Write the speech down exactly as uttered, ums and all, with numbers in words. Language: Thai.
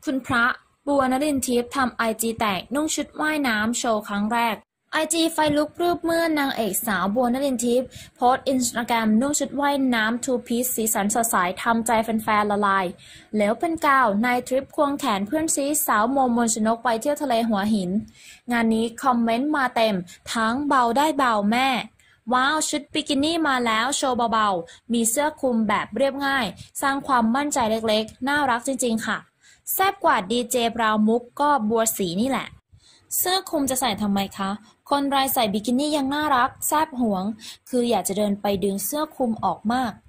คุณพระบัวนรินทร์ทิพย์ทำไอจีแตกนุ่งชุดว่ายน้ำโชว์ครั้งแรกไอจีไฟลุกพรึบเมื่อนางเอกสาวบัวนรินทร์ทิพย์โพสต์อินสตาแกรมนุ่งชุดว่ายน้ำทูพีซสีสันสดใสทำใจแฟนๆละลายแล้วเป็นกาวในทริปควงแขนเพื่อนซีสาวโมมนชนกไปเที่ยวทะเลหัวหินงานนี้คอมเมนต์มาเต็มทั้งเบาได้เบาแม่ว้าวชุดบิกินี่มาแล้วโชว์เบาๆมีเสื้อคลุมแบบเรียบง่ายสร้างความมั่นใจเล็กๆน่ารักจริงๆค่ะแซ่บกว่าดีเจบราวมุกก็บัวสีนี่แหละเสื้อคลุมจะใส่ทำไมคะคนไรใส่บิกินี่ยังน่ารักแซ่บหวงคืออยากจะเดินไปดึงเสื้อคลุมออกมาก